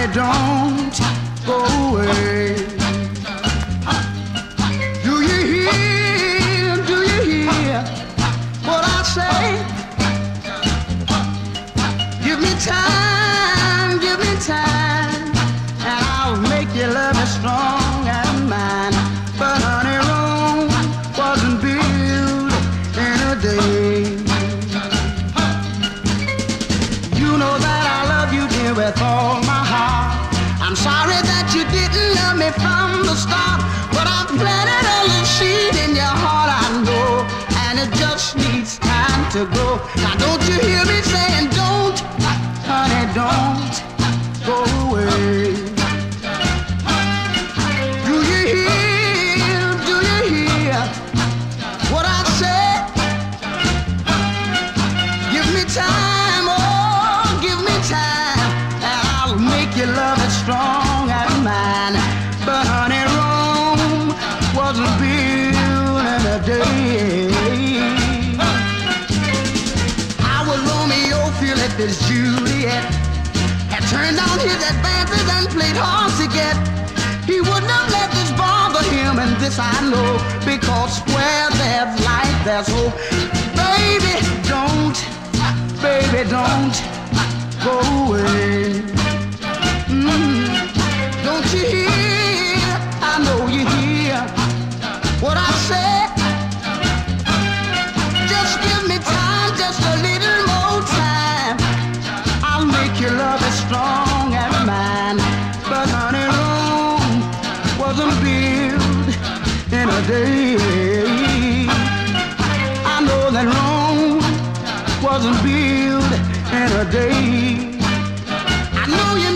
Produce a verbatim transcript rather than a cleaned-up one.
honey, don't go away. Do you hear, do you hear what I say? Give me time, give me time, and I'll make your love as strong as mine. But honey, Rome wasn't built in a day. You know that I love you, dear, with all my heart. I'm sorry that you didn't love me from the start, but I've planted a little seed in your heart, I know, and it just needs time to grow. Now don't you hear me saying don't, honey, don't go away. Do you hear, do you hear what I say? Give me time, oh, give me time, and I'll make your love as strong as mine. But honey, Rome wasn't built in a day. How would Romeo feel if his Juliet had turned on his advances and played hard to get? He wouldn't have let this bother him, and this I know, because where there's life, there's hope. Baby, don't, baby, don't go away. Mm, don't you hear? I know you hear what I say. Just give me time, just a little more time. I'll make your love as strong as mine. But honey, Rome wasn't built in a day. I know that Rome wasn't built in a day. I know you